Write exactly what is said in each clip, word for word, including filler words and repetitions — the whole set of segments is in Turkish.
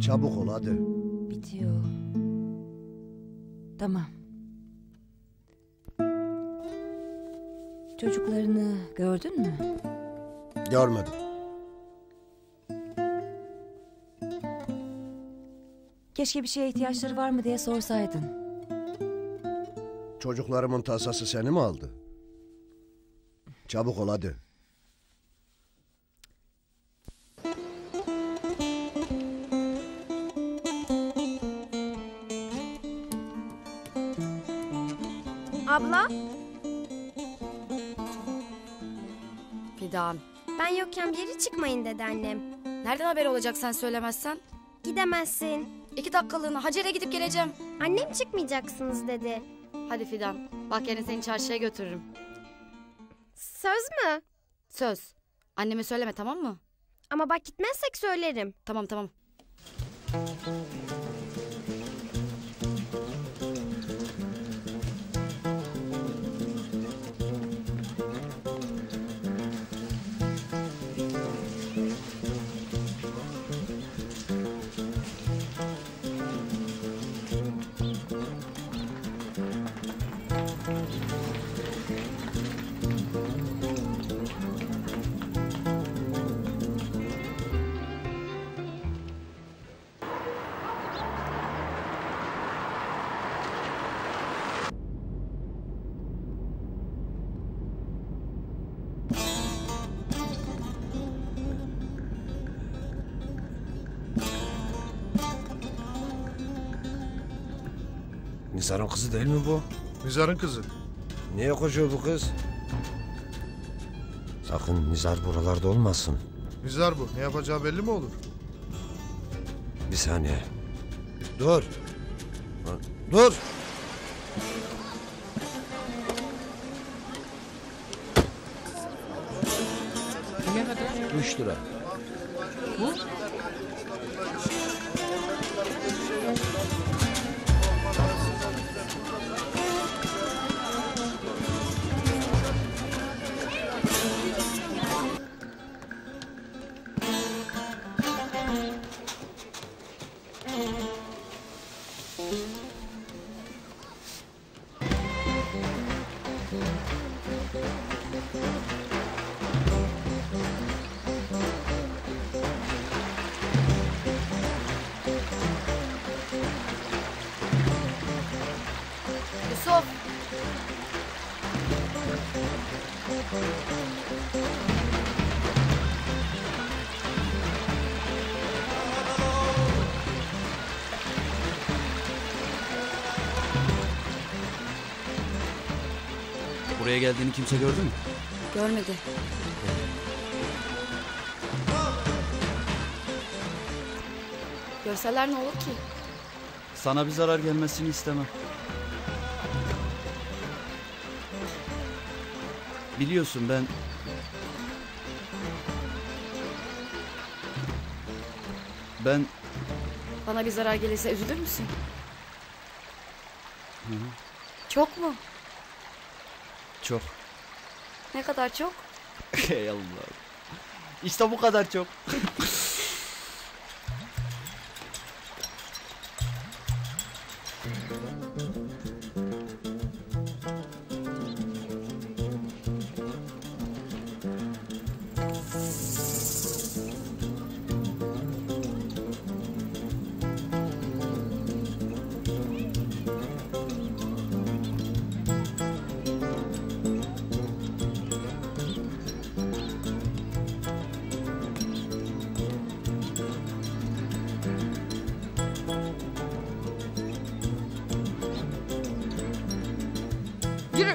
Çabuk ol hadi. Bitiyor. Tamam. Çocuklarını gördün mü? Görmedim. Keşke bir şeye ihtiyaçları var mı diye sorsaydın. Çocuklarımın tasası seni mi aldı? Çabuk ol hadi. Abla, Fidan. ben yokken bir yere çıkmayın dedi annem. Nereden haber olacak sen söylemezsen? Gidemezsin. İki dakikalığına Hacer'e gidip geleceğim. Annem çıkmayacaksınız dedi. Hadi Fidan. Bak yarın seni çarşıya götürürüm. Söz mü? Söz. Anneme söyleme, tamam mı? Ama bak gitmezsek söylerim. Tamam tamam. Nizar'ın kızı değil mi bu? Nizar'ın kızı. Niye koşuyor bu kız? Sakın Nizar buralarda olmasın. Nizar bu. Ne yapacağı belli mi olur? Bir saniye. Dur. Dur. Ne kadar? Üç lira. Bu? Yusuf. Buraya geldiğini kimse gördü mü? Görmedi. Görseler ne olur ki? Sana bir zarar gelmesini istemem. Biliyorsun ben... Ben... Bana bir zarar gelirse üzülür müsün? Hı hı. Çok mu? Çok. Ne kadar çok? Ey Allah. İşte bu kadar çok. Yürü.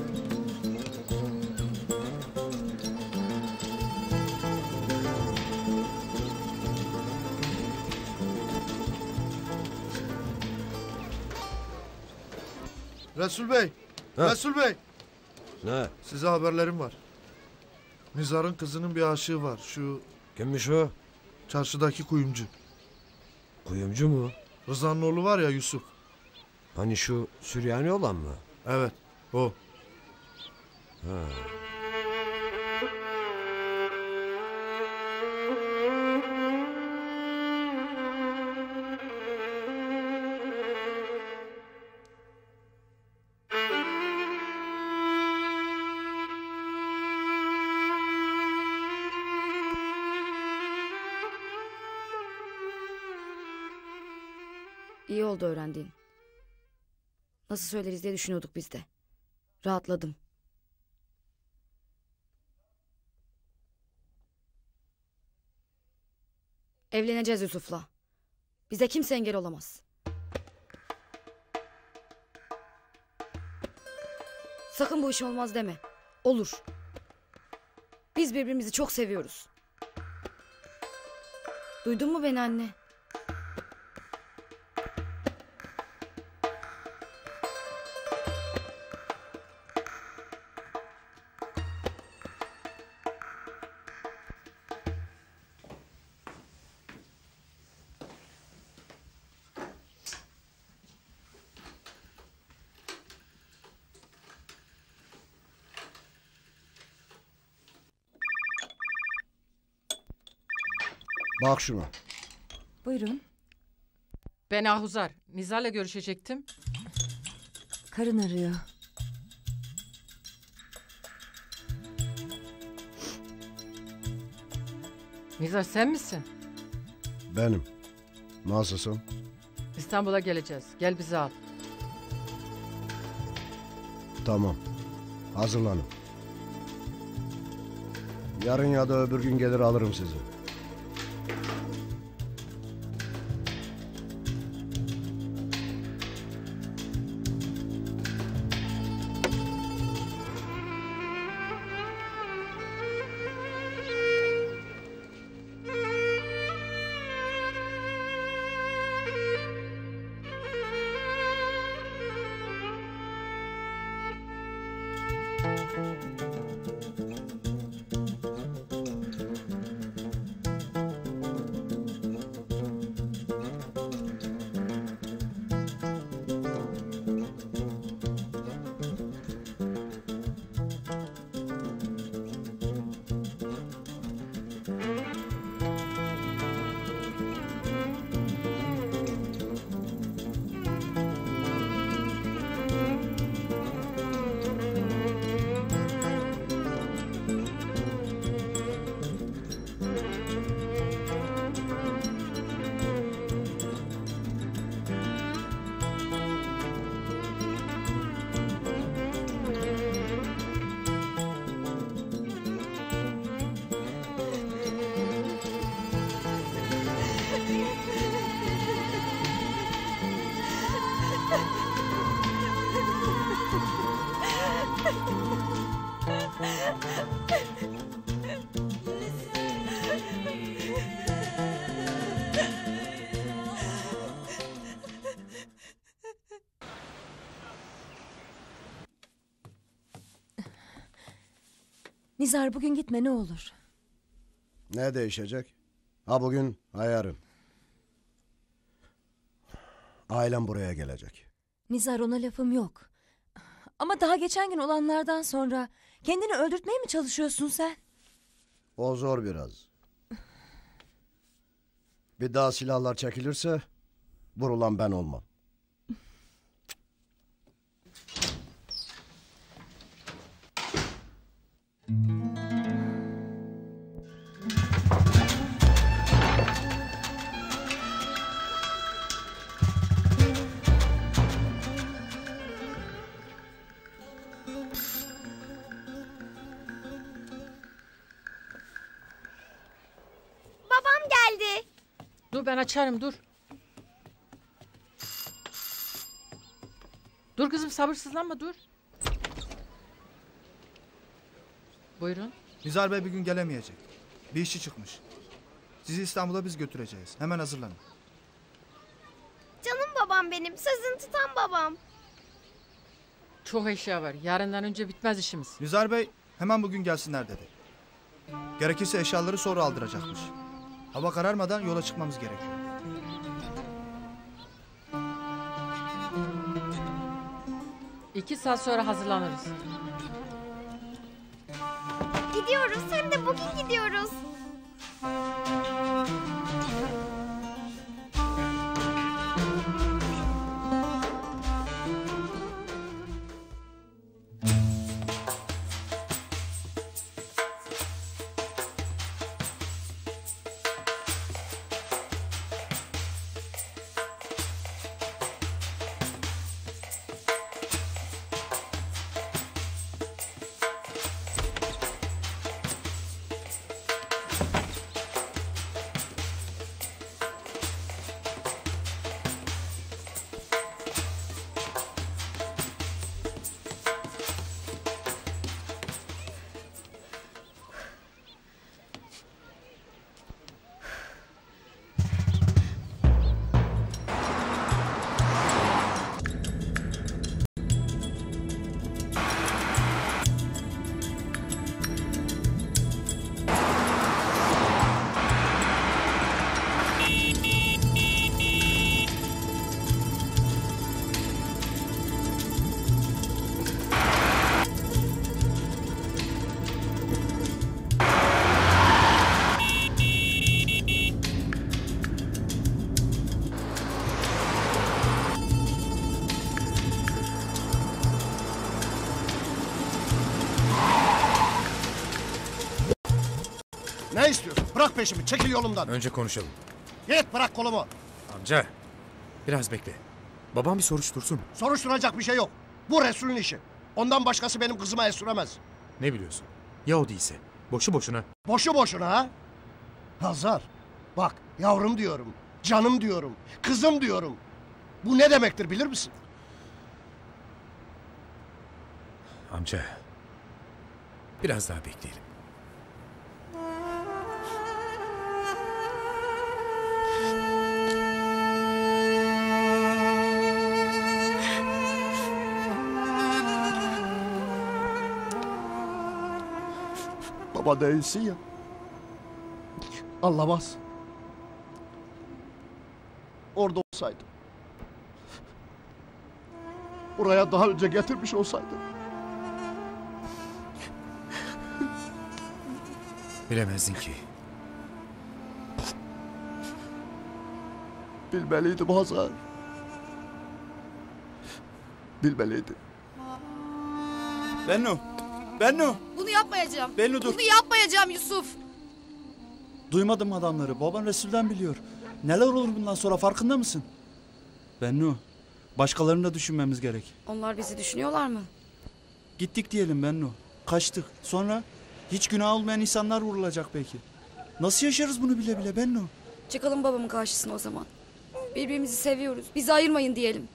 Resul Bey. Ha? Resul Bey. Ne? Size haberlerim var. Nizar'ın kızının bir aşığı var. Şu Kimmiş o? çarşıdaki kuyumcu. Kuyumcu mu? Rıza'nın oğlu var ya, Yusuf. Hani şu Süryani olan mı? Evet, o. Ha. İyi oldu öğrendiğin. Nasıl söyleriz diye düşünüyorduk biz de. Rahatladım. Evleneceğiz Yusuf'la. Bize kimse engel olamaz. Sakın bu iş olmaz deme. Olur. Biz birbirimizi çok seviyoruz. Duydun mu beni anne? Bak şuna. Buyurun. Ben Ahuzar. Nizar'la görüşecektim. Karın arıyor. Nizar sen misin? Benim. Nasılsın? İstanbul'a geleceğiz. Gel bizi al. Tamam. Hazırlanın. Yarın ya da öbür gün gelir alırım sizi. Nizar bugün gitme ne olur. Ne değişecek? Ha bugün ha yarın. Ailem buraya gelecek. Nizar ona lafım yok. Ama daha geçen gün olanlardan sonra kendini öldürtmeye mi çalışıyorsun sen? O zor biraz. Bir daha silahlar çekilirse vurulan ben olmam. Babam geldi. Dur ben açarım dur. Dur kızım sabırsızlanma dur. Buyurun. Nizar Bey bir gün gelemeyecek. Bir işi çıkmış. Sizi İstanbul'a biz götüreceğiz. Hemen hazırlanın. Canım babam benim. Sözünü tutan babam. Çok eşya var. Yarından önce bitmez işimiz. Nizar Bey hemen bugün gelsinler dedi. Gerekirse eşyaları sonra aldıracakmış. Hava kararmadan yola çıkmamız gerekiyor. İki saat sonra hazırlanırız. Gidiyoruz. Hem de bugün gidiyoruz. Ne istiyorsun? Bırak peşimi, çekil yolumdan. Önce konuşalım. Git bırak kolumu. Amca, biraz bekle. Babam bir soruştursun. Soruşturacak bir şey yok. Bu Resul'ün işi. Ondan başkası benim kızıma el süremez. Ne biliyorsun? Ya o değilse? Boşu boşuna. Boşu boşuna ha? Hazar, bak yavrum diyorum, canım diyorum, kızım diyorum. Bu ne demektir bilir misin? Amca, biraz daha bekleyelim. Baba değilsin ya. Anlamaz. Orada olsaydım. Buraya daha önce getirmiş olsaydım. Bilemezdin ki. Bilmeliydim Hazar. Bilmeliydim. Bennu. Bennu. Bunu yapmayacağım. Bennu dur. Bunu yapmayacağım Yusuf. Duymadım adamları. Baban Resul'den biliyor. Neler olur bundan sonra farkında mısın? Bennu. Başkalarını da düşünmemiz gerek. Onlar bizi düşünüyorlar mı? Gittik diyelim Bennu. Kaçtık. Sonra hiç günah olmayan insanlar vurulacak belki. Nasıl yaşarız bunu bile bile Bennu? Çıkalım babamın karşısına o zaman. Birbirimizi seviyoruz. Bizi ayırmayın diyelim.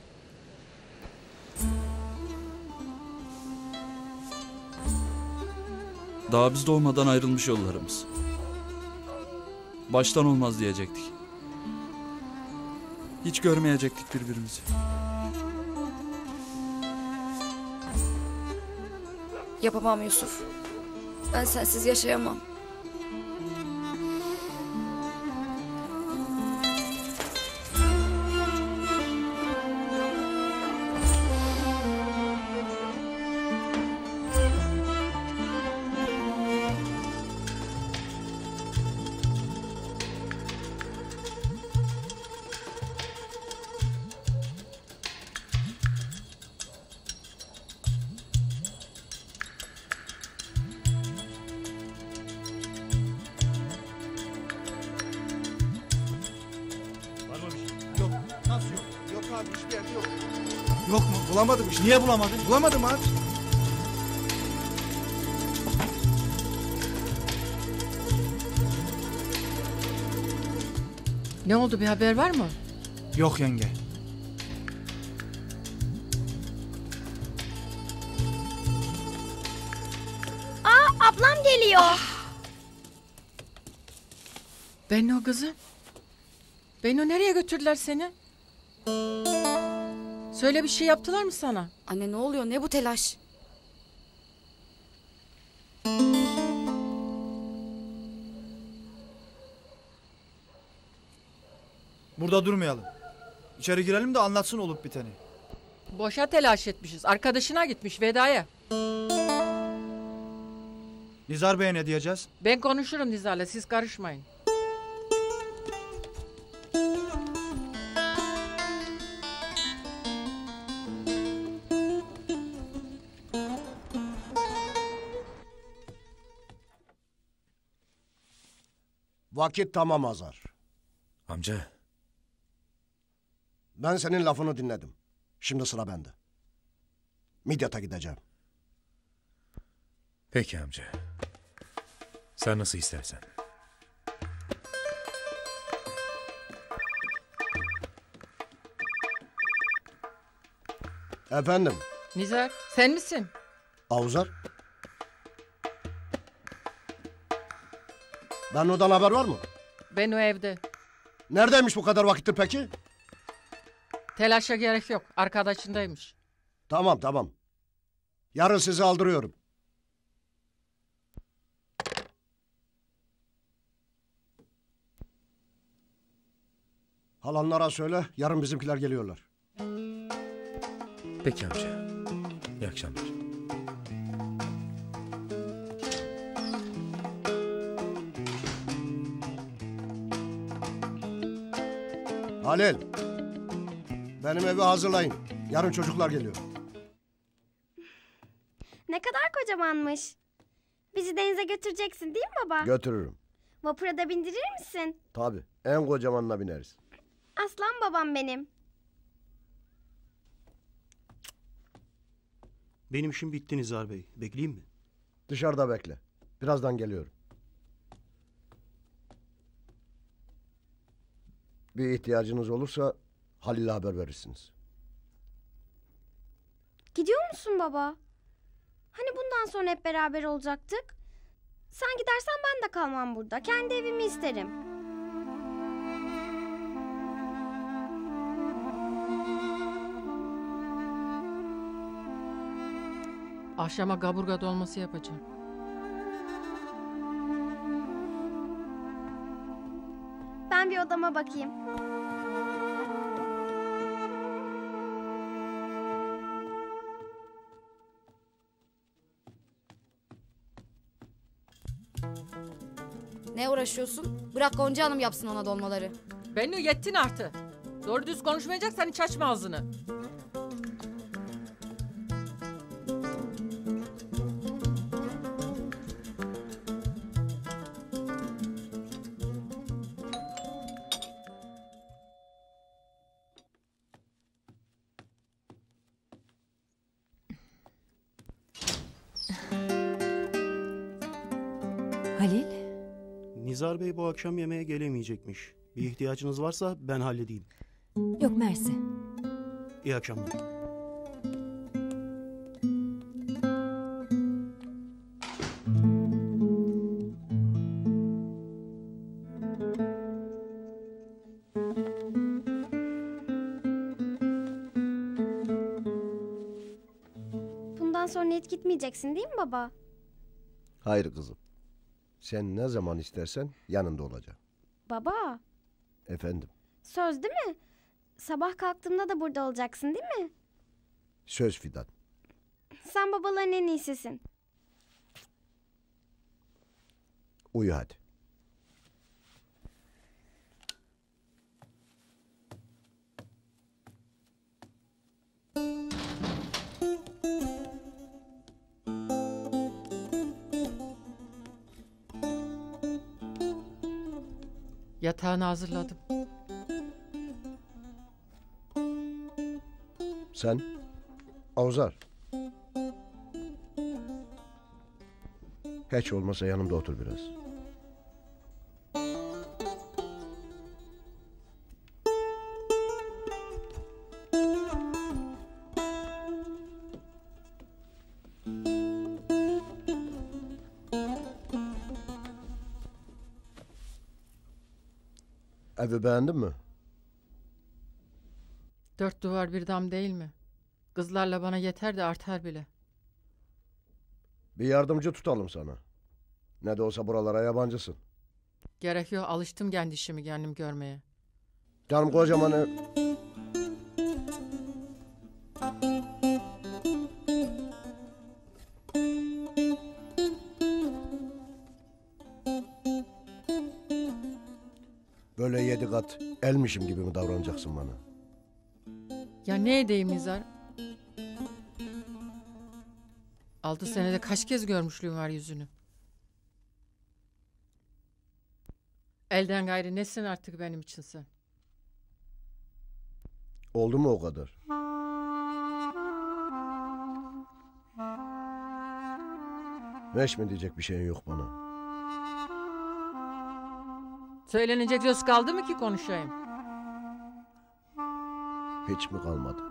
Daha biz doğmadan ayrılmış yollarımız. Baştan olmaz diyecektik. Hiç görmeyecektik birbirimizi. Yapamam Yusuf. Ben sensiz yaşayamam. Yok. Nasıl yok? Yok abi hiçbir yerde yok. Yok mu? Bulamadım işte. Niye bulamadın? Bulamadım abi. Ne oldu, bir haber var mı? Yok yenge. Aa ablam geliyor. Bennu kızım. Bennu, nereye götürdüler seni? Söyle, bir şey yaptılar mı sana? Anne ne oluyor? Ne bu telaş? Burada durmayalım. İçeri girelim de anlatsın olup biteni. Boşa telaş etmişiz. Arkadaşına gitmiş vedaya. Nizar Bey'e ne diyeceğiz? Ben konuşurum Nizar'la, siz karışmayın. Vakit tamam Hazar. Amca, Ben senin lafını dinledim. Şimdi sıra bende. Midyat'a gideceğim. peki amca. Sen nasıl istersen. Efendim, Nizar, sen misin? Avuzar? Bennu'dan haber var mı? Bennu evde. Neredeymiş bu kadar vakittir peki? Telaşa gerek yok. Arkadaşındaymış. Tamam tamam. Yarın sizi aldırıyorum. Halanlara söyle, yarın bizimkiler geliyorlar. Peki amca. İyi akşamlar. Halil, benim evi hazırlayın. Yarın çocuklar geliyor. Ne kadar kocamanmış. Bizi denize götüreceksin değil mi baba? Götürürüm. Vapura da bindirir misin? Tabii. En kocamanına bineriz. Aslan babam benim. Benim işim bitti Nizar Bey. Bekleyeyim mi? Dışarıda bekle. Birazdan geliyorum. Bir ihtiyacınız olursa Halil'e haber verirsiniz. Gidiyor musun baba? Hani bundan sonra hep beraber olacaktık? Sen gidersen ben de kalmam burada. Kendi evimi isterim. Akşama kaburga dolması yapacağım. Ben bir odama bakayım. Ne uğraşıyorsun? Bırak Gonca Hanım yapsın ona dolmaları. Bennu yettin artık. Doğru düz konuşmayacaksan hiç açma ağzını. Halil, Nizar Bey bu akşam yemeğe gelemeyecekmiş. Bir ihtiyacınız varsa ben halledeyim. yok mersi. İyi akşamlar. Bundan sonra hiç gitmeyeceksin değil mi baba? Hayır kızım. Sen ne zaman istersen yanında olacağım. Baba, Efendim. söz değil mi? Sabah kalktığımda da burada olacaksın değil mi? Söz Fidan. Sen babaların en iyisisin. Uyu hadi. Yatağını hazırladım. Sen? Avzar. Hiç olmasa yanımda otur biraz. Evi beğendin mi? Dört duvar bir dam değil mi? Kızlarla bana yeter de artar bile. Bir yardımcı tutalım sana. Ne de olsa buralara yabancısın. Gerek yok, alıştım kendi işimi kendim görmeye. Canım kocaman ev... Böyle yedi kat elmişim gibi mi davranacaksın bana? Ya ne edeyim Nizar? Altı senede kaç kez görmüşlüğüm var yüzünü. Elden gayrı nesin artık benim için sen? Oldu mu o kadar? Beş mi diyecek bir şeyin yok bana? Söylenecek söz kaldı mı ki konuşayım? Hiç mi kalmadı?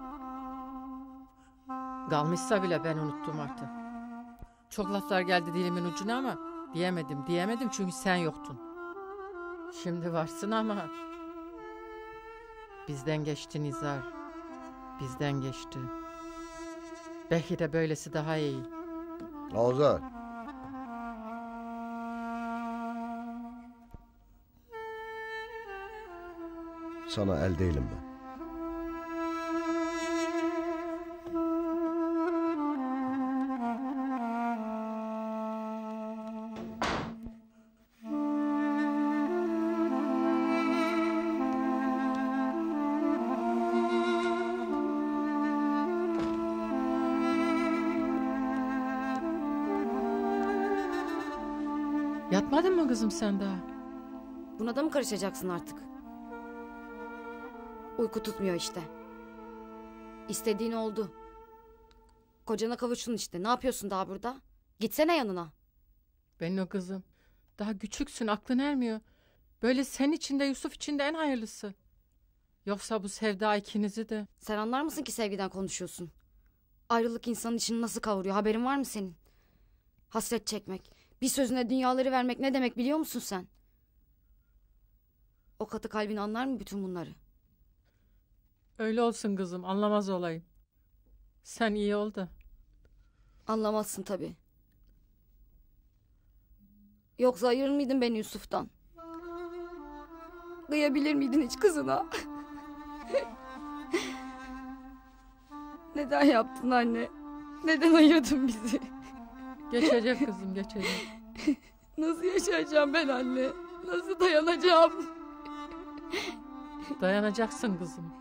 Kalmışsa bile ben unuttum artık. Çok laflar geldi dilimin ucuna ama diyemedim, diyemedim çünkü sen yoktun. Şimdi varsın ama bizden geçti Nizar, bizden geçti. Belki de böylesi daha iyi. Avzar. Sana el değilim ben. Yatmadın mı kızım sen daha? Buna da mı karışacaksın artık? Uyku tutmuyor işte. İstediğin oldu. Kocana kavuştun işte. Ne yapıyorsun daha burada? Gitsene yanına. Benim o kızım. Daha küçüksün, aklın ermiyor. Böyle sen için de Yusuf için de en hayırlısı. Yoksa bu sevda ikinizi de... Sen anlar mısın ki sevgiden konuşuyorsun? Ayrılık insanın içini nasıl kavuruyor? Haberin var mı senin? Hasret çekmek, bir sözüne dünyaları vermek ne demek biliyor musun sen? O katı kalbin anlar mı bütün bunları? Öyle olsun kızım, anlamaz olayım. Sen iyi ol da. Anlamazsın tabii. Yoksa ayırır mıydın beni Yusuf'tan? Kıyabilir miydin hiç kızına? Neden yaptın anne? Neden ayırdın bizi? Geçecek kızım, geçecek. Nasıl yaşayacağım ben anne? Nasıl dayanacağım? Dayanacaksın kızım.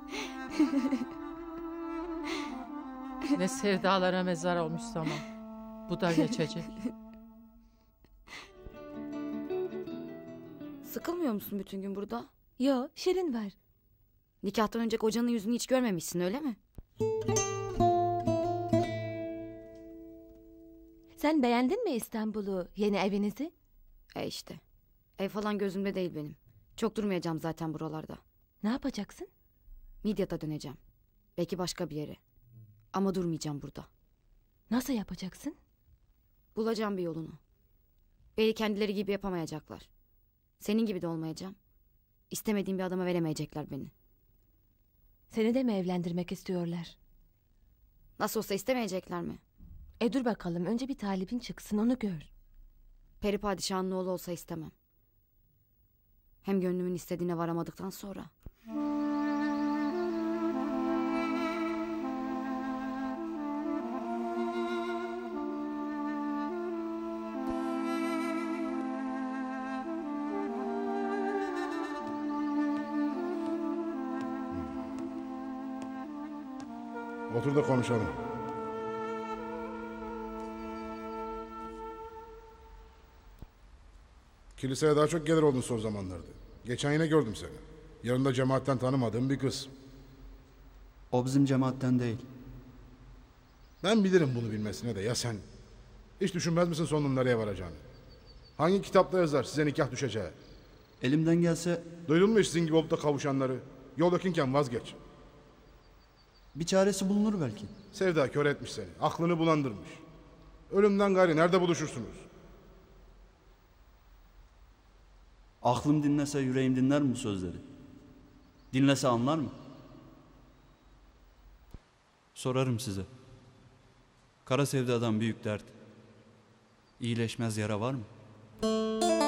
Ne sevdalara mezar olmuş zaman. Bu da geçecek. Sıkılmıyor musun bütün gün burada? Yo, Şirin var. Nikahtan önce kocanın yüzünü hiç görmemişsin öyle mi? Sen beğendin mi İstanbul'u, yeni evinizi? E işte. Ev falan gözümde değil benim. Çok durmayacağım zaten buralarda. Ne yapacaksın? Midyat'a döneceğim. Belki başka bir yere. Ama durmayacağım burada. Nasıl yapacaksın? Bulacağım bir yolunu. Beni kendileri gibi yapamayacaklar. Senin gibi de olmayacağım. İstemediğim bir adama veremeyecekler beni. Seni de mi evlendirmek istiyorlar? Nasıl olsa istemeyecekler mi? E dur bakalım, önce bir talibin çıksın, onu gör. Peri padişahın oğlu olsa istemem. Hem gönlümün istediğine varamadıktan sonra. Otur da konuşalım. Kiliseye daha çok gelir oldun son zamanlarda. Geçen yine gördüm seni. Yanında cemaatten tanımadığım bir kız. O bizim cemaatten değil. Ben bilirim bunu bilmesine de ya sen? Hiç düşünmez misin sonunun nereye varacağını? Hangi kitapta yazar size nikah düşeceği? Elimden gelse Duydun mu hiç sizin gibi olup da kavuşanları? Yol yakınken vazgeç. bir çaresi bulunur belki. Sevda kör etmiş seni. Aklını bulandırmış. Ölümden gayri nerede buluşursunuz? Aklım dinlese yüreğim dinler mi bu sözleri? Dinlese anlar mı? Sorarım size. Kara sevdadan büyük dert. İyileşmez yara var mı?